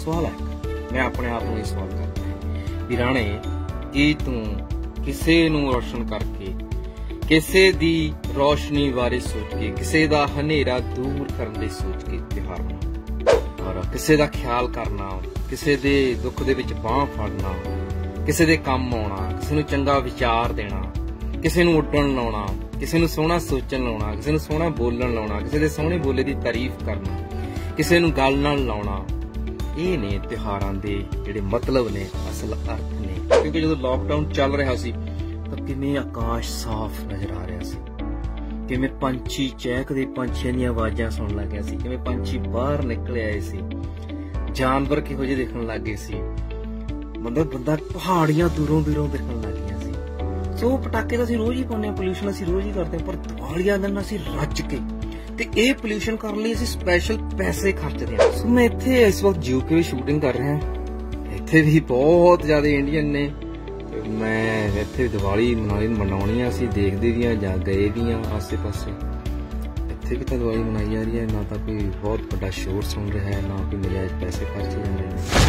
सवाल है। मैं अपने आप को सवाल करता है भी राणे की तू किसे नूं रोशन करके किसे दी रोशनी बारे सोच के किसे दा हनेरा दूर करने दी सोच के त्योहार मनाउणा और किसे दा ख्याल करना, किसे दे दुख दे विच बांह फड़ना, किसे दे काम आउणा, किसे नूं चंगा विचार देना, किसे नूं उड्डण लाउणा, किसे नूं सोहना सोचण लाउणा, किसे नूं सोहना बोलण लाउणा, किसे दे सोहणे बोले दी तारीफ करना, किसे नूं गल नाल लाउणा। ਇਹ ਨੇ ਤਿਉਹਾਰਾਂ ਦੇ ਜਿਹੜੇ ਮਤਲਬ ਨੇ, ਅਸਲ ਅਰਥ ਨੇ। ਕਿਉਂਕਿ ਜਦੋਂ ਲਾਕਡਾਊਨ ਚੱਲ ਰਿਹਾ ਸੀ ਤਾਂ ਕਿਵੇਂ ਆਕਾਸ਼ ਸਾਫ਼ ਨਜ਼ਰ ਆ ਰਿਹਾ ਸੀ, ਕਿਵੇਂ ਪੰਛੀ ਚਹਿਕਦੇ, ਪੰਛੀਆਂ ਦੀਆਂ ਆਵਾਜ਼ਾਂ ਸੁਣਨ ਲੱਗਿਆ ਸੀ, ਕਿਵੇਂ ਪੰਛੀ ਬਾਹਰ ਨਿਕਲ ਆਏ ਸੀ, ਜਾਨਵਰ ਕਿਹੋ ਜਿਹੇ ਦਿਖਣ ਲੱਗ ਗਏ ਸੀ, ਮਤਲਬ ਬੰਦਾ ਪਹਾੜੀਆਂ ਦੂਰੋਂ ਦੂਰੋਂ ਦਿਖਣ ਲੱਗ ਗਈਆਂ ਸੀ। ਸੋ ਪਟਾਕੇ ਤਾਂ ਅਸੀਂ ਰੋਜ਼ ਹੀ ਪਾਉਂਦੇ ਹਾਂ, ਪੋਲਿਊਸ਼ਨ ਅਸੀਂ ਰੋਜ਼ ਹੀ ਕਰਦੇ ਹਾਂ, ਪਰ ਦੀਵਾਲੀ ਵਾਲੇ ਦਿਨ ਅਸੀਂ ਰੱਜ ਕੇ ਤੇ ਇਹ ਪੋਲਿਊਸ਼ਨ ਕਰਨ ਲਈ ਅਸੀਂ ਸਪੈਸ਼ਲ ਪੈਸੇ ਖਰਚਦੇ ਹਾਂ। ਸੋ ਮੈਂ ਇੱਥੇ ਇਸ ਵਕਤ ਯੂਕੇ ਵਿੱਚ ਸ਼ੂਟਿੰਗ ਕਰ ਰਿਹਾ, ਇੱਥੇ ਵੀ ਬਹੁਤ ਜ਼ਿਆਦਾ ਇੰਡੀਅਨ ਨੇ। ਮੈਂ ਇੱਥੇ ਦੀਵਾਲੀ ਮਨਾਉਣੀ ਆ, ਅਸੀਂ ਦੇਖਦੇ ਵੀ ਹਾਂ ਜਾਂ ਗਏ ਵੀ ਹਾਂ ਆਸੇ ਪਾਸੇ। ਇੱਥੇ ਵੀ ਤਾਂ ਦੀਵਾਲੀ ਮਨਾਈ ਜਾ ਰਹੀ ਹੈ, ਨਾ ਤਾਂ ਕੋਈ ਬਹੁਤ ਵੱਡਾ ਸ਼ੋਰ ਸੁਣ ਰਿਹਾ ਹੈ, ਨਾ ਕੋਈ ਮੇਰੇ ਪੈਸੇ ਖਰਚੇ ਜਾਂਦੇ ਨੇ।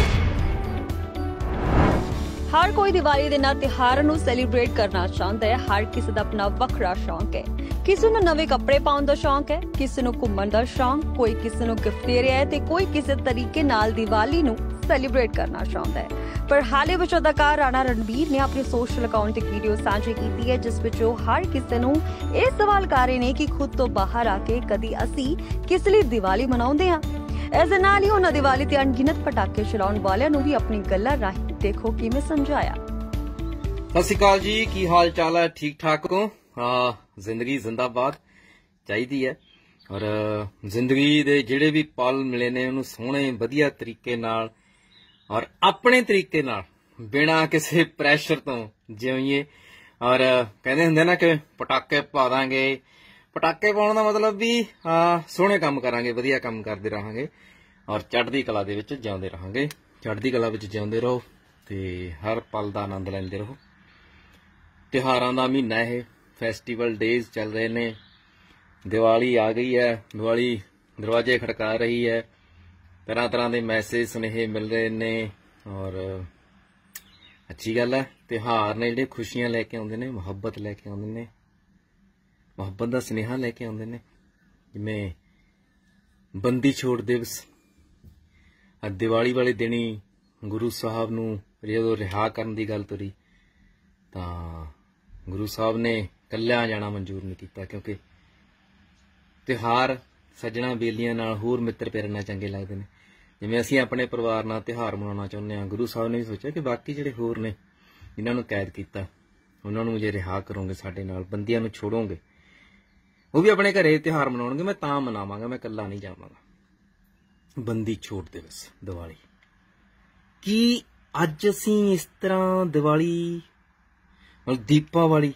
हर कोई दिवाली दे नाल त्योहार नूं सैलीब्रेट करना चाहता है। हर किसी दा अपना वखरा शौक है। किसी नूं नवे कपड़े पाउण दा शौक है, किसी नूं घुम्मण दा शौक, कोई किसी नूं गिफ्ट दे रहा है ते कोई किसी तरीके नाल दिवाली नूं सैलीब्रेट करना चाहता है। पर हाल ही विच अदाकार राणा रणबीर ने अपने सोशल अकाउंट एक वीडियो साझी की है, जिस विच ओह हर किसी नूं इह सवाल कर रहे ने कि खुद तो बाहर आके कदी असीं किस लई दिवाली मनाउंदे हां। इस दे नाल ही उन्हां दिवाली ते अणगिनत पटाके चलाउण वालिआं नूं भी अपनी गल्लां राਹੀਂ देखो किवें समझाया। सत श्री अकाल जी, की हाल चाल है? ठीक ठाक हो? जिंदगी जिंदाबाद चाहिदी है और जिंदगी दे जिहड़े भी पल मिले ने उन्हें सोहणे वधिया तरीके नाल और अपने तरीके नाल बिना किसी प्रैशर तो जिउईए। और कहते हुंदे ना कि पटाके पा दांगे, पटाके पाउण दा मतलब भी सोहणे काम करांगे, वधिया काम करदे रहांगे और चढ़दी कला दे विच जिउंदे रहांगे। चढ़दी कला विच जिउंदे रहो ते हर पल दा आनंद लैंदे रहो। त्योहारां दा महीना है, फैसटीवल डेज चल रहे ने, दिवाली आ गई है, दिवाली दरवाजे खड़का रही है, तरह तरह के मैसेज सुनेहे मिल रहे ने और अच्छी गल है। त्योहार ने जिहड़े खुशियां लैके आउंदे ने, मुहब्बत लैके आउंदे ने, मुहब्बत का सुनेहा लैके आउंदे ने। जिवें बंदी छोड़ दिवस, दिवाली वाले दिन ही गुरु साहब नूं जदों रिहा करन दी गल तुरी तां गुरु साहब ने कल्लिया जाना मंजूर नहीं किया, क्योंकि त्योहार सज्जणा बेलियां नाल होर मित्र प्यारे नाल चंगे लगदे ने। जिवें असीं अपने परिवार नाल त्योहार मनाउणा चाहुंदे हां, गुरु साहब ने भी सोचा कि बाकी जिहड़े होर ने जिन्हां नूं कैद कीता उन्हां नूं जे रिहा करोगे, साडे नाल बंदियां नूं छोड़ोगे, वो भी अपने घरे त्योहार मनाउणगे, मैं तां मनावांगा, मैं कल्ला नहीं जावांगा। बंदी छोड़ दिवस दिवाली की अज असीं इस तरह दिवाली दीपावली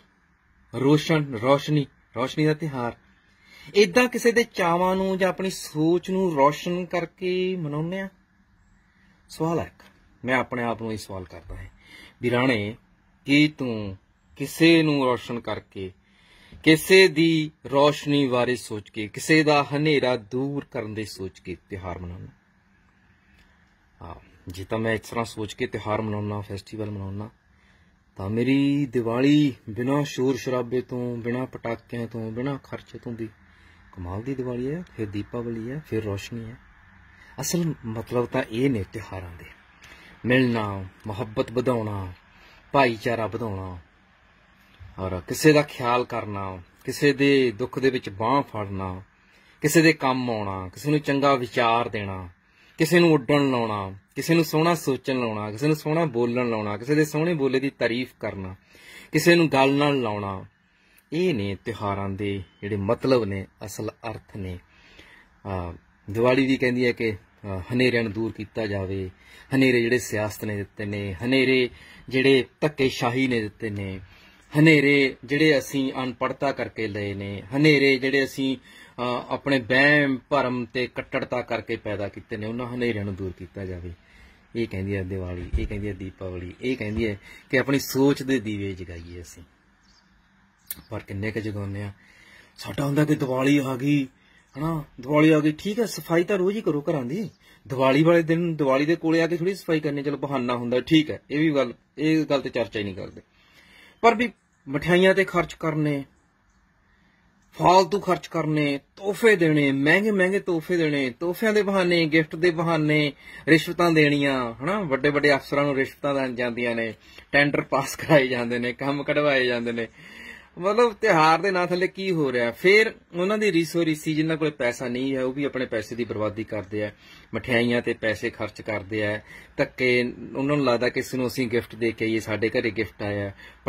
रोशनी का त्योहार इदां किसी दे चावां नूं जां अपनी सोच नूं रोशन करके मनाउने आ? सवाल है। मैं अपने आप को सवाल करता है भी राणे की तू किसे नूं रोशन करके किसे दी रोशनी बारे सोच के किसे दा हनेरा दूर करने दी सोच के त्योहार मनाउणा? जे तां मैं इस तरह सोच के त्योहार मनाउणा, फैसटीवल मनाउणा, तां मेरी दिवाली बिना शोर शराबे तो, बिना पटाकियां तो, बिना खर्चे तो भी कमाल दी दिवाली है, फिर दीपावली है, फिर रोशनी है। असल मतलब तां इह ने त्योहारां दे मिलना, मुहब्बत वधाउणा, भाईचारा वधाउणा और किसी दा ख्याल करना, किसी दे दुख दे विच बांह फड़ना, किसी दे काम आउणा, किसी नूं चंगा विचार देना, किसी नूं उड्डण लाउणा, किसी नूं सोहना सोचण लाउणा, किसी नूं सोहना बोलण लाउणा, किसी दे सोहणे बोले दी तारीफ करना, किसी नूं गल नाल लाउणा। ਇਹ ਨੇ ਤਿਉਹਾਰਾਂ ਦੇ ਜਿਹੜੇ ਮਤਲਬ ਨੇ, ਅਸਲ ਅਰਥ ਨੇ। ਦੀਵਾਲੀ ਵੀ ਕਹਿੰਦੀ ਹੈ ਕਿ ਹਨੇਰਿਆਂ ਨੂੰ ਦੂਰ ਕੀਤਾ ਜਾਵੇ, ਹਨੇਰੇ ਜਿਹੜੇ ਸਿਆਸਤ ਨੇ ਦਿੱਤੇ ਨੇ, ਹਨੇਰੇ ਜਿਹੜੇ ਧੱਕੇਸ਼ਾਹੀ ਨੇ ਦਿੱਤੇ ਨੇ, ਹਨੇਰੇ ਜਿਹੜੇ ਅਸੀਂ ਅਨਪੜ੍ਹਤਾ ਕਰਕੇ ਲਏ ਨੇ, ਹਨੇਰੇ ਜਿਹੜੇ ਅਸੀਂ ਆਪਣੇ ਵਹਿਮ ਭਰਮ ਤੇ ਕੱਟੜਤਾ ਕਰਕੇ ਪੈਦਾ ਕੀਤੇ ਨੇ, ਉਹਨਾਂ ਹਨੇਰਿਆਂ ਨੂੰ ਦੂਰ ਕੀਤਾ ਜਾਵੇ। ਇਹ ਕਹਿੰਦੀ ਹੈ ਦੀਵਾਲੀ, ਇਹ ਕਹਿੰਦੀ ਹੈ ਦੀਪਾਵਲੀ, ਇਹ ਕਹਿੰਦੀ ਹੈ ਕਿ ਆਪਣੀ ਸੋਚ ਦੇ ਦੀਵੇ ਜਗਾਈਏ ਅਸੀਂ। पर किन्ने के जगाने साडा हुंदा कि दिवाली आ गई है ना, दिवाली आ गई, ठीक है, सफाई तो रोज ही करो घरां दी, ਦੀਵਾਲੀ ਵਾਲੇ ਦਿਨ ਦੀਵਾਲੀ ਦੇ ਕੋਲੇ ਆ ਕੇ ਥੋੜੀ ਸਫਾਈ ਕਰਨੀ, ਚਲੋ ਬਹਾਨਾ ਹੁੰਦਾ, ਠੀਕ ਹੈ, ਇਹ ਗੱਲ ਤੇ ਚਰਚਾ ਹੀ ਨਹੀਂ ਕਰਦੇ। ਪਰ ਵੀ ਮਠਿਆਈਆਂ ਤੇ ਖਰਚ ਕਰਨੇ, ਫਾਲਤੂ ਖਰਚ ਕਰਨੇ, ਤੋਹਫੇ ਦੇਣੇ, ਮਹਿੰਗੇ ਤੋਹਫੇ ਦੇਣੇ, ਤੋਹਫਿਆਂ ਦੇ ਬਹਾਨੇ, ਗਿਫਟ ਦੇ ਬਹਾਨੇ, ਰਿਸ਼ਵਤਾਂ ਦੇਣੀਆਂ, ਹਨਾ, ਵੱਡੇ ਅਫਸਰਾਂ ਨੂੰ ਰਿਸ਼ਵਤਾਂ ਜਾਂਦੀਆਂ ਨੇ, ਟੈਂਡਰ ਪਾਸ ਕਰਾਏ ਜਾਂਦੇ ਨੇ, ਕੰਮ ਕਢਵਾਏ ਜਾਂਦੇ ਨੇ। ਮਤਲਬ ਤਿਉਹਾਰ ਦੇ ਨਾਂ ਥੱਲੇ ਕੀ ਹੋ ਰਿਹਾ? ਫਿਰ ਉਹਨਾਂ ਦੀ ਰੀਸੀ ਜਿਨ੍ਹਾਂ ਕੋਲ ਪੈਸਾ ਨਹੀਂ ਹੈ ਉਹ ਵੀ ਆਪਣੇ ਪੈਸੇ ਦੀ ਬਰਬਾਦੀ ਕਰਦੇ ਆ, ਮਠਿਆਈਆਂ ਤੇ ਪੈਸੇ ਖਰਚ ਕਰਦੇ ਆ, ਧੱਕੇ। ਉਹਨਾਂ ਨੂੰ ਲੱਗਦਾ ਕਿਸੇ ਨੂੰ ਅਸੀਂ ਗਿਫਟ ਦੇ ਕੇ ਆਈਏ, ਸਾਡੇ ਘਰੇ ਗਿਫਟ ਆਇਆ।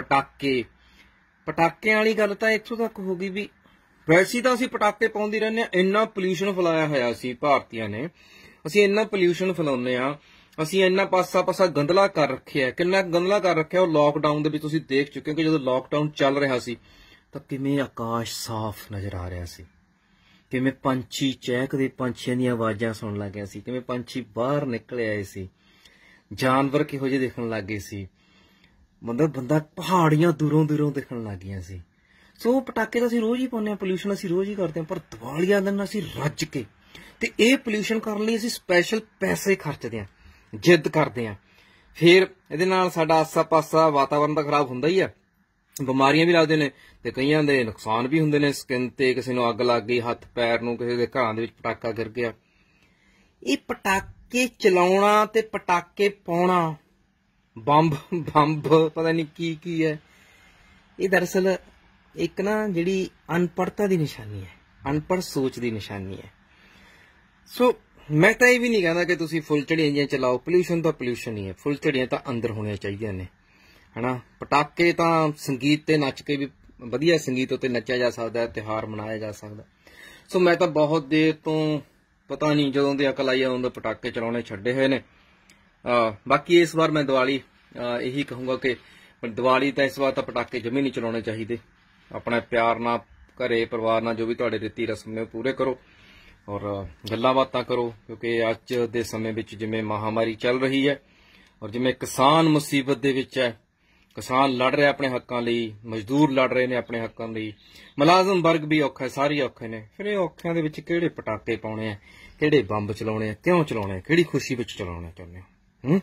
ਪਟਾਕਿਆਂ ਵਾਲੀ ਗੱਲ ਤਾਂ ਇੱਥੋਂ ਤੱਕ ਹੋ ਗਈ ਵੀ ਵੈਸੇ ਤਾਂ ਅਸੀਂ ਪਟਾਕੇ ਪਾਉਂਦੇ ਰਹਿੰਦੇ ਹਾਂ, ਇੰਨਾ ਪੋਲਿਊਸ਼ਨ ਫੈਲਾਇਆ ਹੋਇਆ ਅਸੀਂ ਭਾਰਤੀਆਂ ਨੇ, ਅਸੀਂ ਇੰਨਾ ਪੋਲਿਊਸ਼ਨ ਫੈਲਾਉਂਦੇ ਆ, ਅਸੀਂ ਇੰਨਾ ਪਾਸਾ ਗੰਦਲਾ ਕਰ ਰੱਖਿਆ। ਕਿੰਨਾ ਗੰਦਲਾ ਕਰ ਰੱਖਿਆ ਉਹ ਲਾਕਡਾਊਨ ਦੇ ਵਿੱਚ ਤੁਸੀਂ ਦੇਖ ਚੁੱਕੇ ਹੋ ਕਿ ਜਦੋਂ ਲਾਕਡਾਊਨ ਚੱਲ ਰਿਹਾ ਸੀ ਤਾਂ ਕਿਵੇਂ ਆਕਾਸ਼ ਸਾਫ਼ ਨਜ਼ਰ ਆ ਰਿਹਾ ਸੀ, ਕਿਵੇਂ ਪੰਛੀ ਚਹਿਕਦੇ, ਪੰਛੀਆਂ ਦੀਆਂ ਆਵਾਜ਼ਾਂ ਸੁਣਨ ਲੱਗ ਗਿਆ ਸੀ, ਕਿਵੇਂ ਪੰਛੀ ਬਾਹਰ ਨਿਕਲ ਆਏ ਸੀ, ਜਾਨਵਰ ਕਿਹੋ ਜਿਹੇ ਦਿਖਣ ਲੱਗ ਗਏ ਸੀ, ਮਤਲਬ ਬੰਦਾ ਪਹਾੜੀਆਂ ਦੂਰੋਂ ਦਿਖਣ ਲੱਗ ਗਈਆਂ ਸੀ। ਸੋ ਪਟਾਕੇ ਤਾਂ ਅਸੀਂ ਰੋਜ਼ ਹੀ ਪਾਉਂਦੇ ਹਾਂ, ਪੋਲਿਊਸ਼ਨ ਅਸੀਂ ਰੋਜ਼ ਹੀ ਕਰਦੇ ਹਾਂ, ਪਰ ਦੀਵਾਲੀ ਵਾਲੇ ਦਿਨ ਅਸੀਂ ਰੱਜ ਕੇ ਤੇ ਇਹ ਪੋਲਿਊਸ਼ਨ ਕਰਨ ਲਈ ਅਸੀਂ ਸਪੈਸ਼ਲ ਪੈਸੇ ਖਰਚਦੇ ਹਾਂ, ਜਿੱਦ ਕਰਦੇ ਹਾਂ। ਫਿਰ ਇਹਦੇ ਨਾਲ ਸਾਡਾ ਆਸਾ ਪਾਸਾ ਵਾਤਾਵਰਨ ਤਾਂ ਖਰਾਬ ਹੁੰਦਾ ਹੀ ਆ, ਬਿਮਾਰੀਆਂ ਵੀ ਲੱਗਦੇ ਨੇ ਤੇ ਕਈਆਂ ਦੇ ਨੁਕਸਾਨ ਵੀ ਹੁੰਦੇ ਨੇ, ਸਕਿਨ ਤੇ ਕਿਸੇ ਨੂੰ ਅੱਗ ਲੱਗ ਗਈ, ਹੱਥ ਪੈਰ ਨੂੰ, ਕਿਸੇ ਦੇ ਘਰਾਂ ਦੇ ਵਿੱਚ ਪਟਾਕਾ ਗਿਰ ਗਿਆ। ਇਹ ਪਟਾਕੇ ਚਲਾਉਣਾ ਤੇ ਪਟਾਕੇ ਪਾਉਣਾ, ਬੰਬ ਪਤਾ ਨਹੀਂ ਕੀ ਹੈ, ਇਹ ਦਰਅਸਲ ਇੱਕ ਨਾ ਜਿਹੜੀ ਅਨਪੜ੍ਹਤਾ ਦੀ ਨਿਸ਼ਾਨੀ ਹੈ, ਅਨਪੜ੍ਹ ਸੋਚ ਦੀ ਨਿਸ਼ਾਨੀ ਹੈ। ਸੋ ਮੈਂ ਤਾਂ ਇਹ ਵੀ ਨਹੀਂ ਕਹਿੰਦਾ ਕਿ ਤੁਸੀਂ ਫੁੱਲਝੜੀਆਂ ਚਲਾਓ, ਪੋਲਿਊਸ਼ਨ ਤਾਂ ਪੋਲਿਊਸ਼ਨ ਹੀ ਹੈ, ਫੁੱਲਝੜੀਆਂ ਤਾਂ ਅੰਦਰ ਹੋਣੀਆਂ ਚਾਹੀਦੀਆਂ ਨੇ, ਹਨਾ। ਪਟਾਕੇ ਤਾਂ ਸੰਗੀਤ ਤੇ ਨੱਚ ਕੇ ਵੀ, ਵਧੀਆ ਸੰਗੀਤ ਉੱਤੇ ਨੱਚਿਆ ਜਾ ਸਕਦਾ, ਤਿਉਹਾਰ ਮਨਾਇਆ ਜਾ ਸਕਦਾ। ਸੋ ਮੈਂ ਤਾਂ ਬਹੁਤ ਦੇਰ ਤੋਂ, ਪਤਾ ਨਹੀਂ ਜਦੋਂ ਦੀ ਅਕਲ ਆਈ ਆ ਉਦੋਂ ਪਟਾਕੇ ਚਲਾਉਣੇ ਛੱਡੇ ਹੋਏ ਨੇ। ਬਾਕੀ ਇਸ ਵਾਰ ਮੈਂ ਦੀਵਾਲੀ ਇਹੀ ਕਹੂੰਗਾ ਕਿ ਦੀਵਾਲੀ ਤਾਂ ਇਸ ਵਾਰ ਤਾਂ ਪਟਾਕੇ ਜਮੀ ਨਹੀਂ ਚਲਾਉਣੇ ਚਾਹੀਦੇ। ਆਪਣਾ ਪਿਆਰ ਨਾਲ ਘਰੇ ਪਰਿਵਾਰ ਨਾਲ ਜੋ ਵੀ ਤੁਹਾਡੇ ਰੀਤੀ ਰਸਮ ਨੇ ਪੂਰੇ ਕਰੋ ਔਰ ਗੱਲਾਂ ਬਾਤਾਂ ਕਰੋ, ਕਿਉਂਕਿ ਅੱਜ ਦੇ ਸਮੇਂ ਵਿੱਚ ਜਿਵੇਂ ਮਹਾਮਾਰੀ ਚੱਲ ਰਹੀ ਹੈ ਔਰ ਜਿਵੇਂ ਕਿਸਾਨ ਮੁਸੀਬਤ ਦੇ ਵਿੱਚ ਹੈ, ਕਿਸਾਨ ਲੜ ਰਿਹਾ ਆਪਣੇ ਹੱਕਾਂ ਲਈ, ਮਜ਼ਦੂਰ ਲੜ ਰਹੇ ਨੇ ਆਪਣੇ ਹੱਕਾਂ ਲਈ, ਮੁਲਾਜ਼ਮ ਵਰਗ ਵੀ ਔਖਾ ਹੈ, ਸਾਰੇ ਔਖੇ ਨੇ। ਫਿਰ ਇਹ ਔਖਿਆਂ ਦੇ ਵਿੱਚ ਕਿਹੜੇ ਪਟਾਕੇ ਪਾਉਣੇ ਆ, ਕਿਹੜੇ ਬੰਬ ਚਲਾਉਣੇ ਆ, ਕਿਉਂ ਚਲਾਉਣੇ ਆ, ਕਿਹੜੀ ਖੁਸ਼ੀ ਵਿੱਚ ਚਲਾਉਣਾ ਚਾਹੁੰਦੇ ਹੋ?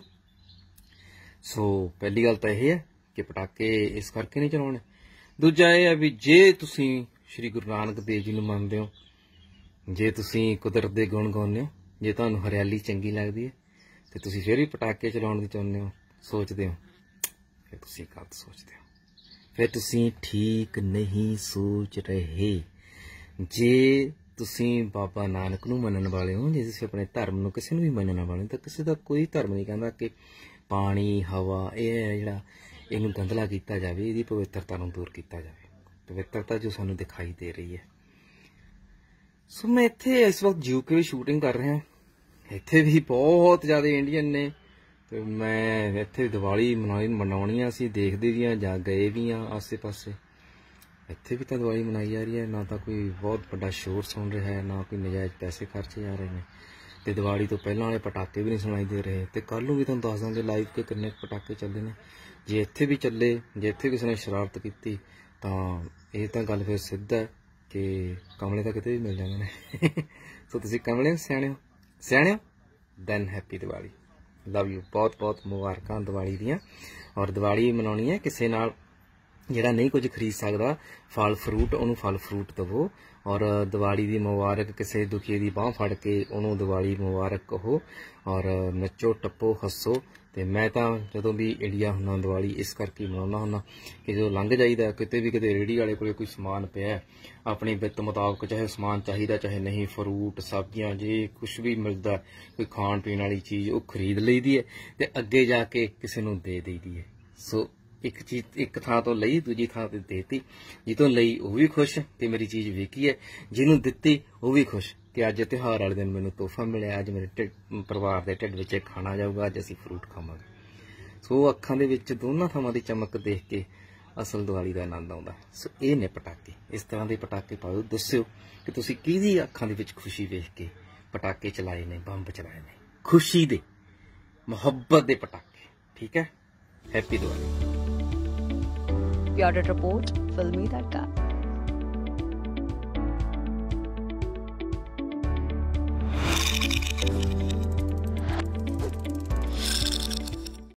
ਸੋ ਪਹਿਲੀ ਗੱਲ ਤਾਂ ਇਹ ਹੈ ਕਿ ਪਟਾਕੇ ਇਸ ਕਰਕੇ ਨਹੀਂ ਚਲਾਉਣੇ। ਦੂਜਾ ਇਹ ਹੈ ਵੀ ਜੇ ਤੁਸੀਂ ਸ਼੍ਰੀ ਗੁਰੂ ਨਾਨਕ ਦੇਵ ਜੀ ਨੂੰ ਮੰਨਦੇ ਹੋ, ਜੇ ਤੁਸੀਂ ਕੁਦਰਤ ਦੇ ਗੁਣ ਗਾਉਂਦੇ ਹੋ, ਜੇ ਤੁਹਾਨੂੰ ਹਰਿਆਲੀ ਚੰਗੀ ਲੱਗਦੀ ਹੈ ਤੇ ਤੁਸੀਂ ਫਿਰ ਵੀ ਪਟਾਕੇ ਚਲਾਉਣ ਦੀ ਚਾਹੁੰਦੇ ਹੋ, ਸੋਚਦੇ ਹੋ, ਫਿਰ ਤੁਸੀਂ ਗਲਤ ਸੋਚਦੇ ਹੋ, ਫਿਰ ਤੁਸੀਂ ਠੀਕ ਨਹੀਂ ਸੋਚ ਰਹੇ। ਜੇ ਤੁਸੀਂ ਬਾਬਾ ਨਾਨਕ ਨੂੰ ਮੰਨਣ ਵਾਲੇ ਹੋ, ਜੇ ਤੁਸੀਂ ਆਪਣੇ ਧਰਮ ਨੂੰ ਕਿਸੇ ਨੂੰ ਵੀ ਮੰਨਣ ਵਾਲੇ ਹੋ, ਤਾਂ ਕਿਸੇ ਦਾ ਕੋਈ ਧਰਮ ਨਹੀਂ ਕਹਿੰਦਾ ਕਿ ਪਾਣੀ, ਹਵਾ, ਇਹ ਜਿਹੜਾ ਇਹਨੂੰ ਗੰਦਲਾ ਕੀਤਾ ਜਾਵੇ, ਇਹਦੀ ਪਵਿੱਤਰਤਾ ਨੂੰ ਦੂਰ ਕੀਤਾ ਜਾਵੇ, ਪਵਿੱਤਰਤਾ ਜੋ ਸਾਨੂੰ ਦਿਖਾਈ ਦੇ ਰਹੀ ਹੈ। ਸੋ ਮੈਂ ਇੱਥੇ ਇਸ ਵਕਤ ਯੂਕੇ ਵਿੱਚ ਸ਼ੂਟਿੰਗ ਕਰ ਰਿਹਾ, ਇੱਥੇ ਵੀ ਬਹੁਤ ਜ਼ਿਆਦਾ ਇੰਡੀਅਨ ਨੇ ਤੇ ਮੈਂ ਇੱਥੇ ਦੀਵਾਲੀ ਮਨਾਉਣੀ ਆ, ਅਸੀਂ ਦੇਖਦੇ ਵੀ ਹਾਂ ਜਾਂ ਗਏ ਵੀ ਹਾਂ ਆਸੇ ਪਾਸੇ। ਇੱਥੇ ਵੀ ਤਾਂ ਦੀਵਾਲੀ ਮਨਾਈ ਜਾ ਰਹੀ ਹੈ, ਨਾ ਤਾਂ ਕੋਈ ਬਹੁਤ ਵੱਡਾ ਸ਼ੋਰ ਸੁਣ ਰਿਹਾ ਹੈ, ਨਾ ਕੋਈ ਨਜਾਇਜ਼ ਪੈਸੇ ਖਰਚੇ ਜਾ ਰਹੇ ਨੇ, ਤੇ ਦੀਵਾਲੀ ਤੋਂ ਪਹਿਲਾਂ ਵਾਲੇ ਪਟਾਕੇ ਵੀ ਨਹੀਂ ਸੁਣਾਈ ਦੇ ਰਹੇ। ਤੇ ਕੱਲ ਨੂੰ ਵੀ ਤੁਹਾਨੂੰ ਦੱਸ ਦਾਂਗੇ ਲਾਈਵ ਕਿ ਕਿੰਨੇ ਪਟਾਕੇ ਚੱਲਦੇ ਨੇ। ਜੇ ਇੱਥੇ ਵੀ ਚੱਲੇ, ਜੇ ਇੱਥੇ ਕਿਸੇ ਨੇ ਸ਼ਰਾਰਤ ਕੀਤੀ ਤਾਂ ਇਹ ਤਾਂ ਗੱਲ ਫਿਰ ਸਿੱਧ ਹੈ ਕਿ ਕਮਲੇ ਤਾਂ ਕਿਤੇ ਵੀ ਮਿਲ ਜਾਂਦੇ ਨੇ। ਸੋ ਤੁਸੀਂ ਕਮਲੇ ਸਿਆਣੇ ਹੋ then happy Diwali, love you, ਬਹੁਤ ਮੁਬਾਰਕਾਂ ਦੀਵਾਲੀ ਦੀਆਂ। ਔਰ ਦੀਵਾਲੀ ਮਨਾਉਣੀ ਹੈ ਕਿਸੇ ਨਾਲ ਜਿਹੜਾ ਨਹੀਂ ਕੁਝ ਖਰੀਦ ਸਕਦਾ ਫਲ ਫਰੂਟ, ਉਹਨੂੰ ਫਲ ਫਰੂਟ ਦੇਵੋ ਔਰ ਦੀਵਾਲੀ ਦੀ ਮੁਬਾਰਕ, ਕਿਸੇ ਦੁਖੀ ਦੀ ਬਾਂਹ ਫੜ ਕੇ ਉਹਨੂੰ ਦੀਵਾਲੀ ਮੁਬਾਰਕ ਕਹੋ ਔਰ ਨੱਚੋ ਟੱਪੋ ਹੱਸੋ। ਤੇ ਮੈਂ ਤਾਂ ਜਦੋਂ ਵੀ ਇੰਡੀਆ ਹੁੰਦਾ ਦੀਵਾਲੀ ਇਸ ਕਰਕੇ ਮਨਾਉਣਾ ਹੁੰਦਾ ਕਿ ਜਦੋਂ ਲੰਘ ਜਾਈਦਾ ਕਿਤੇ ਰੇਹੜੀ ਵਾਲੇ ਕੋਲ ਕੋਈ ਸਮਾਨ ਪਿਆ ਆਪਣੀ ਵਿੱਤ ਮੁਤਾਬਕ, ਚਾਹੇ ਸਮਾਨ ਚਾਹੀਦਾ ਚਾਹੇ ਨਹੀਂ, ਫਰੂਟ ਸਬਜ਼ੀਆਂ ਜੇ ਕੁਛ ਵੀ ਮਿਲਦਾ, ਕੋਈ ਖਾਣ ਪੀਣ ਵਾਲੀ ਚੀਜ਼, ਉਹ ਖਰੀਦ ਲਈਦੀ ਹੈ ਤੇ ਅੱਗੇ ਜਾ ਕੇ ਕਿਸੇ ਨੂੰ ਦੇ ਦੇਈਦੀ ਹੈ। ਸੋ ਇੱਕ ਚੀਜ਼ ਇੱਕ ਥਾਂ ਤੋਂ ਲਈ ਦੂਜੀ ਥਾਂ ਤੇ ਦੇਤੀ, ਜਿੱਥੋਂ ਲਈ ਉਹ ਵੀ ਖੁਸ਼ ਕਿ ਮੇਰੀ ਚੀਜ਼ ਵਿਕੀ ਹੈ, ਜਿਹਨੂੰ ਦਿੱਤੀ ਉਹ ਵੀ ਖੁਸ਼ ਕਿ ਅੱਜ ਤਿਉਹਾਰ ਵਾਲੇ ਦਿਨ ਮੈਨੂੰ ਤੋਹਫਾ ਮਿਲਿਆ, ਅੱਜ ਮੇਰੇ ਪਰਿਵਾਰ ਦੇ ਢਿੱਡ ਵਿੱਚ ਖਾਣਾ ਜਾਊਗਾ, ਅੱਜ ਅਸੀਂ ਫਰੂਟ ਖਾਵਾਂਗੇ। ਸੋ ਅੱਖਾਂ ਦੇ ਵਿੱਚ ਦੋਨਾਂ ਥਾਵਾਂ ਦੀ ਚਮਕ ਦੇਖ ਕੇ ਅਸਲ ਦੀਵਾਲੀ ਦਾ ਆਨੰਦ ਆਉਂਦਾ। ਸੋ ਇਹ ਨੇ ਪਟਾਕੇ, ਇਸ ਤਰ੍ਹਾਂ ਦੇ ਪਟਾਕੇ ਪਾਓ, ਦੱਸਿਓ ਕਿ ਤੁਸੀਂ ਕਿਹਦੀ ਅੱਖਾਂ ਦੇ ਵਿੱਚ ਖੁਸ਼ੀ ਵੇਖ ਕੇ ਪਟਾਕੇ ਚਲਾਏ ਨੇ, ਬੰਬ ਚਲਾਏ ਨੇ, ਖੁਸ਼ੀ ਦੇ, ਮੁਹੱਬਤ ਦੇ ਪਟਾਕੇ। ਠੀਕ ਹੈ, happy Diwali. Bureau Report, Filmy.com